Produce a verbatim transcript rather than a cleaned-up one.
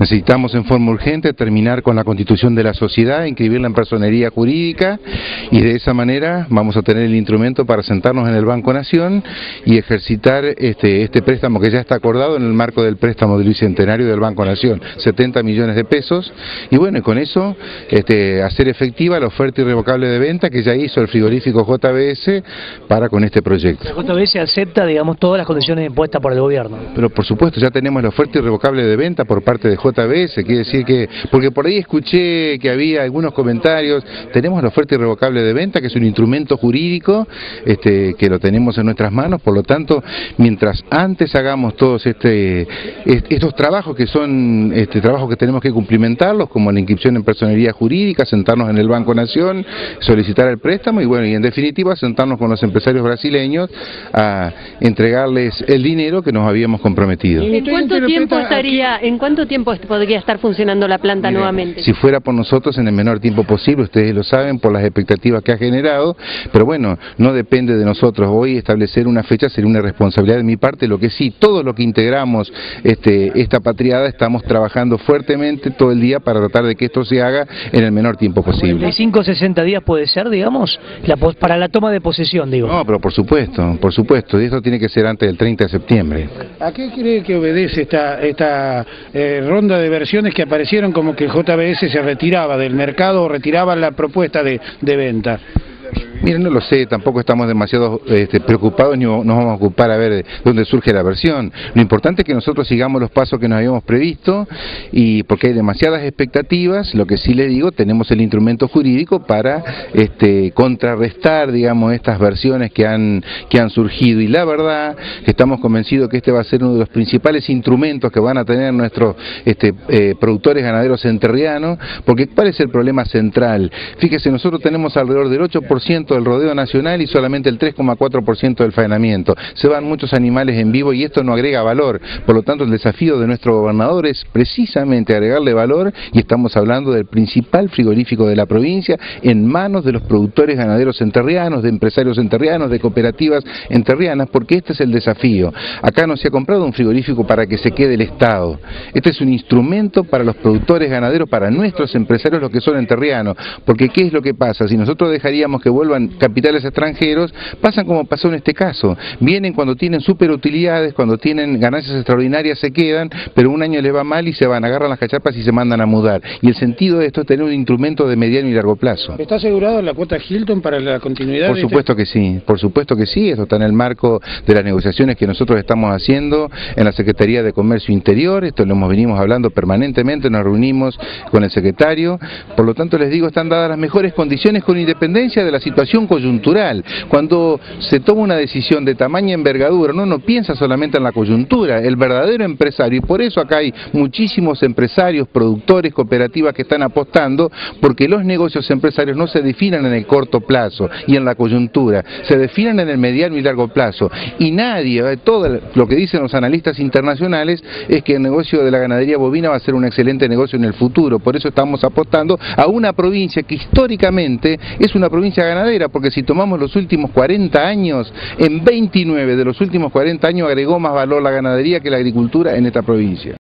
Necesitamos en forma urgente terminar con la constitución de la sociedad, inscribirla en personería jurídica y de esa manera vamos a tener el instrumento para sentarnos en el Banco Nación y ejercitar este, este préstamo que ya está acordado en el marco del préstamo del Bicentenario del Banco Nación, setenta millones de pesos, y bueno, y con eso este, hacer efectiva la oferta irrevocable de venta que ya hizo el frigorífico J B S para con este proyecto. La J B S acepta, digamos, todas las condiciones impuestas por el gobierno. Pero por supuesto, ya tenemos la oferta irrevocable de venta por parte de J B S, quiere decir que, porque por ahí escuché que había algunos comentarios, tenemos la oferta irrevocable de venta, que es un instrumento jurídico este, que lo tenemos en nuestras manos, por lo tanto, mientras antes hagamos todos este, estos trabajos que son este, trabajos que tenemos que cumplimentarlos, como la inscripción en personería jurídica, sentarnos en el Banco Nación, solicitar el préstamo y bueno, y en definitiva sentarnos con los empresarios brasileños a entregarles el dinero que nos habíamos comprometido. ¿En cuánto tiempo estaría, en cuánto tiempo podría estar funcionando la planta Mira, nuevamente? Si fuera por nosotros, en el menor tiempo posible, ustedes lo saben por las expectativas que ha generado, pero bueno, no depende de nosotros. Hoy establecer una fecha sería una responsabilidad de mi parte, lo que sí, todo lo que integramos este, esta patriada, estamos trabajando fuertemente todo el día para tratar de que esto se haga en el menor tiempo posible. cuarenta y cinco a sesenta días puede ser, digamos, la, para la toma de posesión, digo. No, pero por supuesto, por supuesto, y esto tiene que ser antes del treinta de septiembre. ¿A qué cree que obedece esta, esta eh, ronda de versiones que aparecieron como que J B S se retiraba del mercado o retiraba la propuesta de, de venta? Miren, no lo sé, tampoco estamos demasiado este, preocupados ni nos vamos a ocupar a ver de dónde surge la versión. Lo importante es que nosotros sigamos los pasos que nos habíamos previsto y porque hay demasiadas expectativas, lo que sí le digo, tenemos el instrumento jurídico para este, contrarrestar, digamos, estas versiones que han, que han surgido y la verdad que estamos convencidos que este va a ser uno de los principales instrumentos que van a tener nuestros este, eh, productores ganaderos enterrianos, porque ¿cuál es el problema central? Fíjese, nosotros tenemos alrededor del ocho por ciento del rodeo nacional y solamente el tres coma cuatro por ciento del faenamiento. Se van muchos animales en vivo y esto no agrega valor. Por lo tanto, el desafío de nuestro gobernador es precisamente agregarle valor y estamos hablando del principal frigorífico de la provincia en manos de los productores ganaderos enterrianos, de empresarios enterrianos, de cooperativas enterrianas, porque este es el desafío. Acá no se ha comprado un frigorífico para que se quede el Estado. Este es un instrumento para los productores ganaderos, para nuestros empresarios, los que son enterrianos. Porque ¿qué es lo que pasa? Si nosotros dejaríamos que vuelvan capitales extranjeros, pasan como pasó en este caso. Vienen cuando tienen superutilidades, cuando tienen ganancias extraordinarias se quedan, pero un año les va mal y se van, agarran las cachapas y se mandan a mudar. Y el sentido de esto es tener un instrumento de mediano y largo plazo. ¿Está asegurado la cuota Hilton para la continuidad? Por supuesto que sí, por supuesto que sí, esto está en el marco de las negociaciones que nosotros estamos haciendo en la Secretaría de Comercio Interior, esto lo hemos venimos hablando permanentemente, nos reunimos con el secretario, por lo tanto les digo, están dadas las mejores condiciones con independencia de la situación coyuntural. Cuando se toma una decisión de tamaña envergadura, uno no piensa solamente en la coyuntura, el verdadero empresario, y por eso acá hay muchísimos empresarios, productores, cooperativas que están apostando, porque los negocios empresarios no se definen en el corto plazo y en la coyuntura, se definen en el mediano y largo plazo, y nadie, todo lo que dicen los analistas internacionales es que el negocio de la ganadería bovina va a ser un excelente negocio en el futuro, por eso estamos apostando a una provincia que históricamente es una provincia ganadera, porque si tomamos los últimos cuarenta años, en veintinueve de los últimos cuarenta años agregó más valor la ganadería que la agricultura en esta provincia.